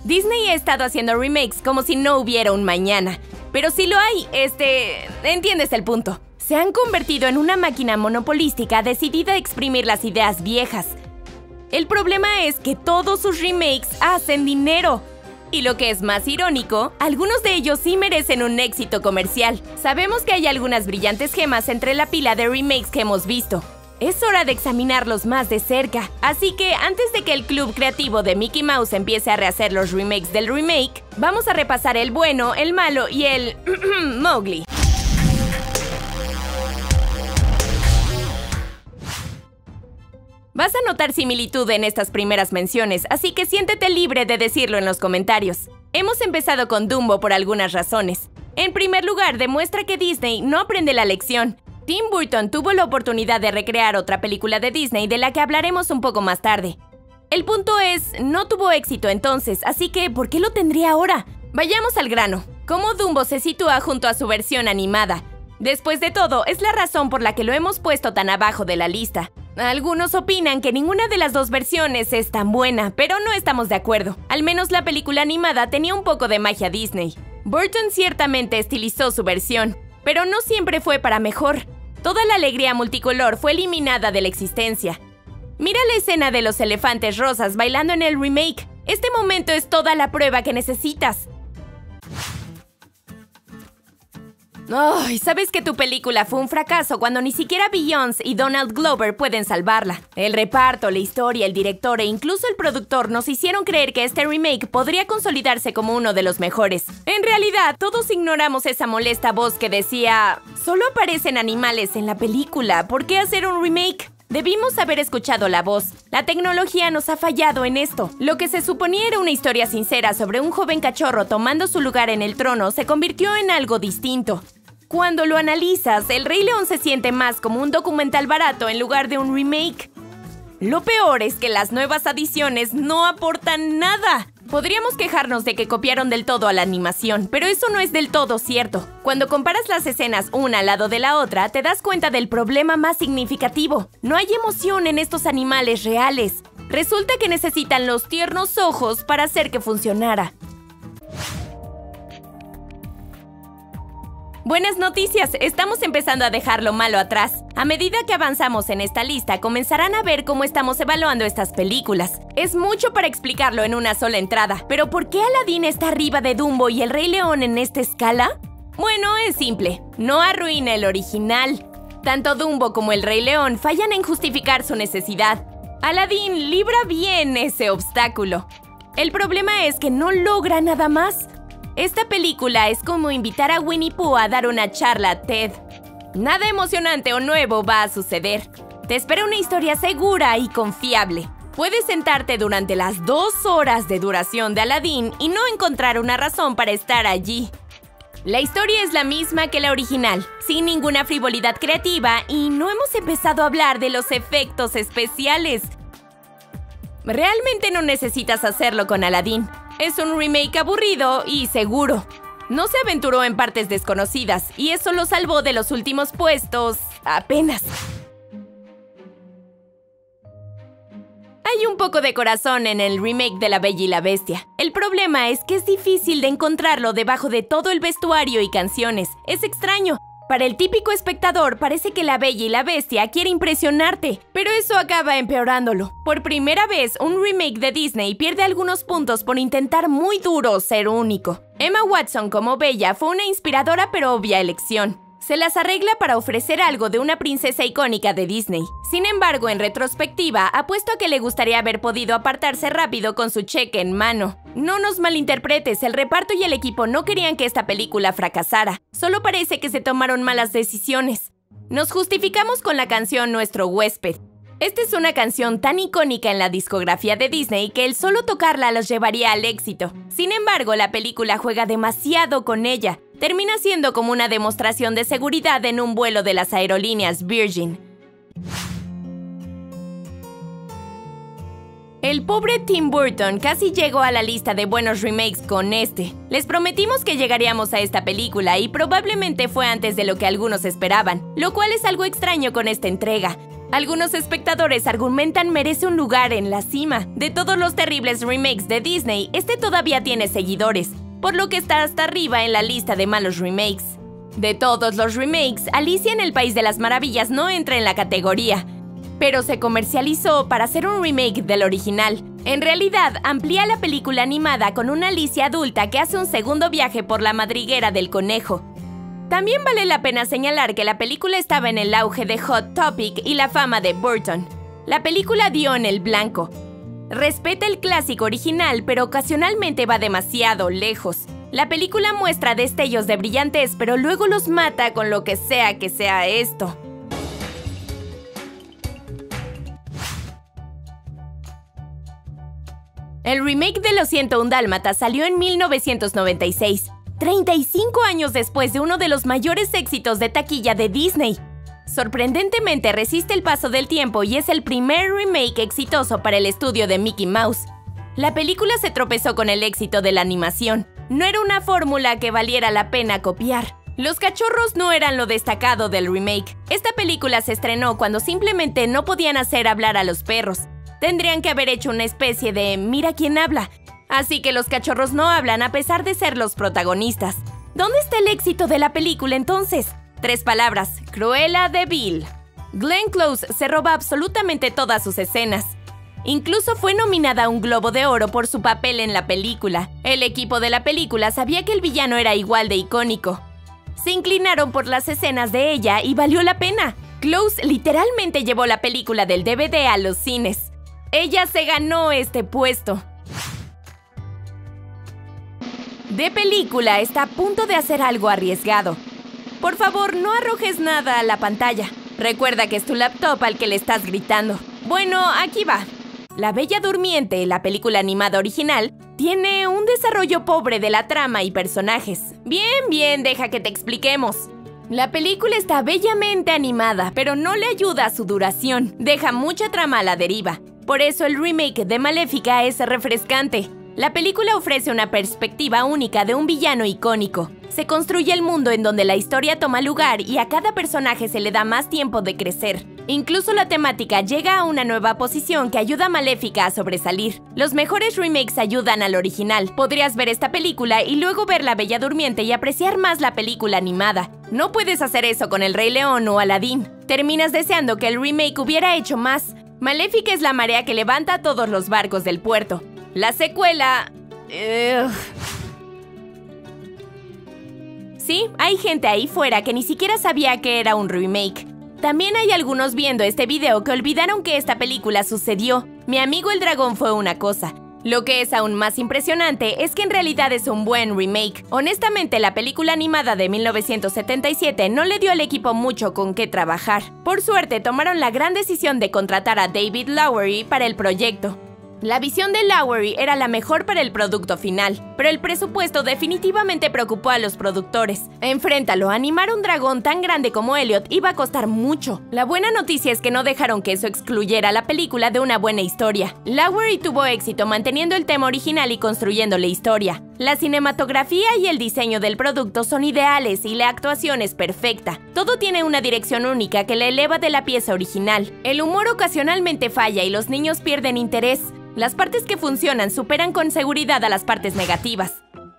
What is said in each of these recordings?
Disney ha estado haciendo remakes como si no hubiera un mañana. Pero si lo hay, entiendes el punto. Se han convertido en una máquina monopolística decidida a exprimir las ideas viejas. El problema es que todos sus remakes hacen dinero. Y lo que es más irónico, algunos de ellos sí merecen un éxito comercial. Sabemos que hay algunas brillantes gemas entre la pila de remakes que hemos visto. Es hora de examinarlos más de cerca. Así que antes de que el club creativo de Mickey Mouse empiece a rehacer los remakes del remake, vamos a repasar el bueno, el malo y el Mowgli. Vas a notar similitud en estas primeras menciones, así que siéntete libre de decirlo en los comentarios. Hemos empezado con Dumbo por algunas razones. En primer lugar, demuestra que Disney no aprende la lección. Tim Burton tuvo la oportunidad de recrear otra película de Disney de la que hablaremos un poco más tarde. El punto es, no tuvo éxito entonces, así que ¿por qué lo tendría ahora? Vayamos al grano. ¿Cómo Dumbo se sitúa junto a su versión animada? Después de todo, es la razón por la que lo hemos puesto tan abajo de la lista. Algunos opinan que ninguna de las dos versiones es tan buena, pero no estamos de acuerdo. Al menos la película animada tenía un poco de magia Disney. Burton ciertamente estilizó su versión, pero no siempre fue para mejor. Toda la alegría multicolor fue eliminada de la existencia. Mira la escena de los elefantes rosas bailando en el remake. Este momento es toda la prueba que necesitas. ¡Ay! Sabes que tu película fue un fracaso cuando ni siquiera Beyoncé y Donald Glover pueden salvarla. El reparto, la historia, el director e incluso el productor nos hicieron creer que este remake podría consolidarse como uno de los mejores. En realidad, todos ignoramos esa molesta voz que decía: solo aparecen animales en la película, ¿por qué hacer un remake? Debimos haber escuchado la voz. La tecnología nos ha fallado en esto. Lo que se suponía era una historia sincera sobre un joven cachorro tomando su lugar en el trono se convirtió en algo distinto. Cuando lo analizas, El Rey León se siente más como un documental barato en lugar de un remake. Lo peor es que las nuevas adiciones no aportan nada. Podríamos quejarnos de que copiaron del todo a la animación, pero eso no es del todo cierto. Cuando comparas las escenas una al lado de la otra, te das cuenta del problema más significativo. No hay emoción en estos animales reales. Resulta que necesitan los tiernos ojos para hacer que funcionara. Buenas noticias, estamos empezando a dejar lo malo atrás. A medida que avanzamos en esta lista, comenzarán a ver cómo estamos evaluando estas películas. Es mucho para explicarlo en una sola entrada, pero ¿por qué Aladdin está arriba de Dumbo y El Rey León en esta escala? Bueno, es simple, no arruina el original. Tanto Dumbo como El Rey León fallan en justificar su necesidad. Aladdin libra bien ese obstáculo. El problema es que no logra nada más. Esta película es como invitar a Winnie Pooh a dar una charla a TED. Nada emocionante o nuevo va a suceder. Te espera una historia segura y confiable. Puedes sentarte durante las 2 horas de duración de Aladdin y no encontrar una razón para estar allí. La historia es la misma que la original, sin ninguna frivolidad creativa, y no hemos empezado a hablar de los efectos especiales. Realmente no necesitas hacerlo con Aladdin. Es un remake aburrido y seguro. No se aventuró en partes desconocidas y eso lo salvó de los últimos puestos apenas. Hay un poco de corazón en el remake de La Bella y la Bestia. El problema es que es difícil de encontrarlo debajo de todo el vestuario y canciones. Es extraño. Para el típico espectador parece que La Bella y la Bestia quiere impresionarte, pero eso acaba empeorándolo. Por primera vez, un remake de Disney pierde algunos puntos por intentar muy duro ser único. Emma Watson como Bella fue una inspiradora pero obvia elección. Se las arregla para ofrecer algo de una princesa icónica de Disney. Sin embargo, en retrospectiva, apuesto a que le gustaría haber podido apartarse rápido con su cheque en mano. No nos malinterpretes, el reparto y el equipo no querían que esta película fracasara. Solo parece que se tomaron malas decisiones. Nos justificamos con la canción Nuestro Huésped. Esta es una canción tan icónica en la discografía de Disney que el solo tocarla los llevaría al éxito. Sin embargo, la película juega demasiado con ella. Termina siendo como una demostración de seguridad en un vuelo de las aerolíneas Virgin. El pobre Tim Burton casi llegó a la lista de buenos remakes con este. Les prometimos que llegaríamos a esta película y probablemente fue antes de lo que algunos esperaban, lo cual es algo extraño con esta entrega. Algunos espectadores argumentan merece un lugar en la cima. De todos los terribles remakes de Disney, este todavía tiene seguidores, por lo que está hasta arriba en la lista de malos remakes. De todos los remakes, Alicia en el País de las Maravillas no entra en la categoría, pero se comercializó para hacer un remake del original. En realidad, amplía la película animada con una Alicia adulta que hace un segundo viaje por la madriguera del conejo. También vale la pena señalar que la película estaba en el auge de Hot Topic y la fama de Burton. La película dio en el blanco. Respeta el clásico original, pero ocasionalmente va demasiado lejos. La película muestra destellos de brillantez, pero luego los mata con lo que sea esto. El remake de Los 101 Dálmatas salió en 1996. 35 años después de uno de los mayores éxitos de taquilla de Disney. Sorprendentemente resiste el paso del tiempo y es el primer remake exitoso para el estudio de Mickey Mouse. La película se tropezó con el éxito de la animación. No era una fórmula que valiera la pena copiar. Los cachorros no eran lo destacado del remake. Esta película se estrenó cuando simplemente no podían hacer hablar a los perros. Tendrían que haber hecho una especie de «mira quién habla». Así que los cachorros no hablan a pesar de ser los protagonistas. ¿Dónde está el éxito de la película entonces? 3 palabras: Cruella de Vil. Glenn Close se roba absolutamente todas sus escenas. Incluso fue nominada a un Globo de Oro por su papel en la película. El equipo de la película sabía que el villano era igual de icónico. Se inclinaron por las escenas de ella y valió la pena. Close literalmente llevó la película del DVD a los cines. Ella se ganó este puesto. De película está a punto de hacer algo arriesgado. Por favor, no arrojes nada a la pantalla. Recuerda que es tu laptop al que le estás gritando. Bueno, aquí va. La Bella Durmiente, la película animada original, tiene un desarrollo pobre de la trama y personajes. Bien, deja que te expliquemos. La película está bellamente animada, pero no le ayuda a su duración. Deja mucha trama a la deriva. Por eso el remake de Maléfica es refrescante. La película ofrece una perspectiva única de un villano icónico. Se construye el mundo en donde la historia toma lugar y a cada personaje se le da más tiempo de crecer. Incluso la temática llega a una nueva posición que ayuda a Maléfica a sobresalir. Los mejores remakes ayudan al original. Podrías ver esta película y luego ver La Bella Durmiente y apreciar más la película animada. No puedes hacer eso con El Rey León o Aladín. Terminas deseando que el remake hubiera hecho más. Maléfica es la marea que levanta a todos los barcos del puerto. La secuela... Sí, hay gente ahí fuera que ni siquiera sabía que era un remake. También hay algunos viendo este video que olvidaron que esta película sucedió. Mi amigo el dragón fue una cosa. Lo que es aún más impresionante es que en realidad es un buen remake. Honestamente, la película animada de 1977 no le dio al equipo mucho con qué trabajar. Por suerte, tomaron la gran decisión de contratar a David Lowery para el proyecto. La visión de Lowery era la mejor para el producto final, pero el presupuesto definitivamente preocupó a los productores. Enfréntalo, animar un dragón tan grande como Elliot iba a costar mucho. La buena noticia es que no dejaron que eso excluyera la película de una buena historia. Lowery tuvo éxito manteniendo el tema original y construyendo la historia. La cinematografía y el diseño del producto son ideales y la actuación es perfecta. Todo tiene una dirección única que le eleva de la pieza original. El humor ocasionalmente falla y los niños pierden interés. Las partes que funcionan superan con seguridad a las partes negativas.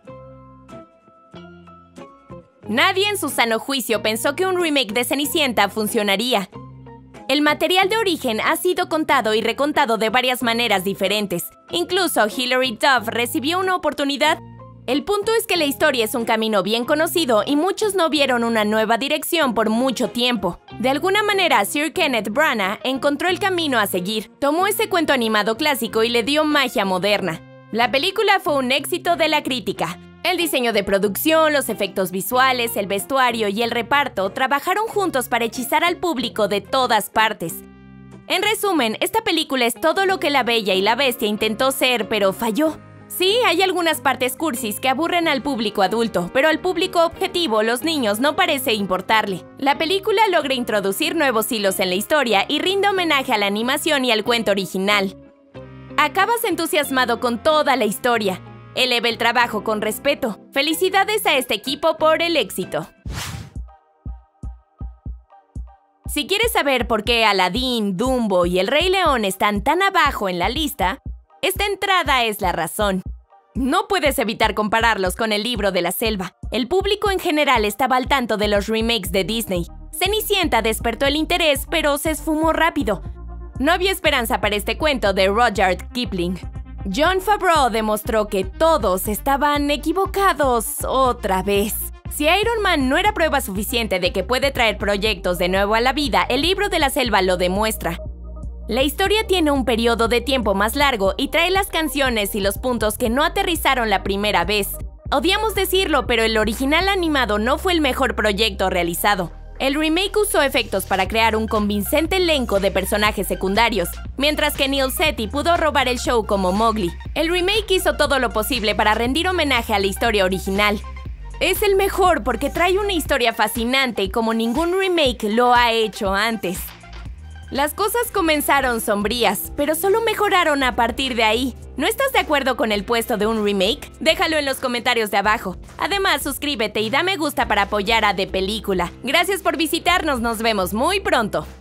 Nadie en su sano juicio pensó que un remake de Cenicienta funcionaría. El material de origen ha sido contado y recontado de varias maneras diferentes. Incluso Hilary Duff recibió una oportunidad. El punto es que la historia es un camino bien conocido y muchos no vieron una nueva dirección por mucho tiempo. De alguna manera, Sir Kenneth Branagh encontró el camino a seguir. Tomó ese cuento animado clásico y le dio magia moderna. La película fue un éxito de la crítica. El diseño de producción, los efectos visuales, el vestuario y el reparto trabajaron juntos para hechizar al público de todas partes. En resumen, esta película es todo lo que La Bella y la Bestia intentó ser, pero falló. Sí, hay algunas partes cursis que aburren al público adulto, pero al público objetivo, los niños, no parece importarle. La película logra introducir nuevos hilos en la historia y rinde homenaje a la animación y al cuento original. Acabas entusiasmado con toda la historia. Eleva el trabajo con respeto. Felicidades a este equipo por el éxito. Si quieres saber por qué Aladdin, Dumbo y El Rey León están tan abajo en la lista, esta entrada es la razón. No puedes evitar compararlos con El Libro de la Selva. El público en general estaba al tanto de los remakes de Disney. Cenicienta despertó el interés, pero se esfumó rápido. No había esperanza para este cuento de Rudyard Kipling. Jon Favreau demostró que todos estaban equivocados otra vez. Si Iron Man no era prueba suficiente de que puede traer proyectos de nuevo a la vida, El Libro de la Selva lo demuestra. La historia tiene un periodo de tiempo más largo y trae las canciones y los puntos que no aterrizaron la primera vez. Odiamos decirlo, pero el original animado no fue el mejor proyecto realizado. El remake usó efectos para crear un convincente elenco de personajes secundarios, mientras que Neil Sethi pudo robar el show como Mowgli. El remake hizo todo lo posible para rendir homenaje a la historia original. Es el mejor porque trae una historia fascinante como ningún remake lo ha hecho antes. Las cosas comenzaron sombrías, pero solo mejoraron a partir de ahí. ¿No estás de acuerdo con el puesto de un remake? Déjalo en los comentarios de abajo. Además, suscríbete y da me gusta para apoyar a De Película. Gracias por visitarnos, nos vemos muy pronto.